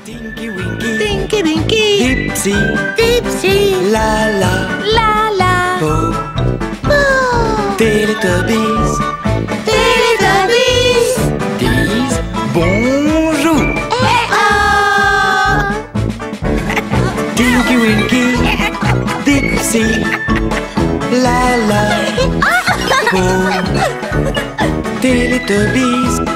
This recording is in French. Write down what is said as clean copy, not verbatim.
Tinky Winky, Tinky Winky, Dipsy, Dipsy, La La, La La, Po, Po, Teletubbies, Teletubbies, disent bonjour. Tinky Winky, Dipsy, La La, Po, Teletubbies,